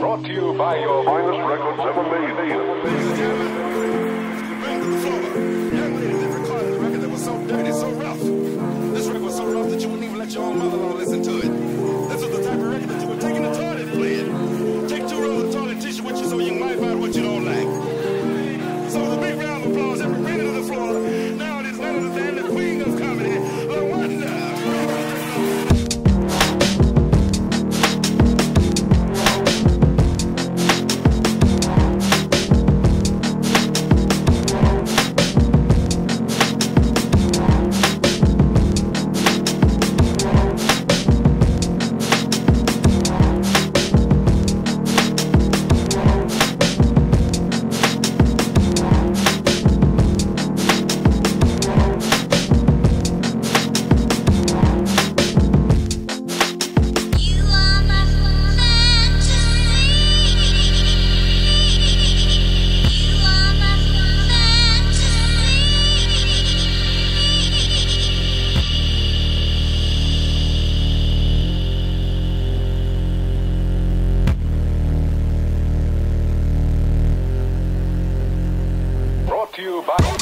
Brought to you by your finest records ever made. Ladies and gentlemen, bring to the floor. Young lady that recorded the record that was so dirty, so rough. This record was so rough that you wouldn't even let your own mother-in-law listen to it. This was the type of record that you would take in the toilet and play it. Take 2 rolls of toilet tissue with you so you can wipe out what you don't like. So with a big round of applause, every bring it to the floor. Now it is none other than the queen of comedy, LaWanda. Brought to you by...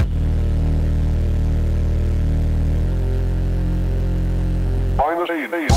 Finest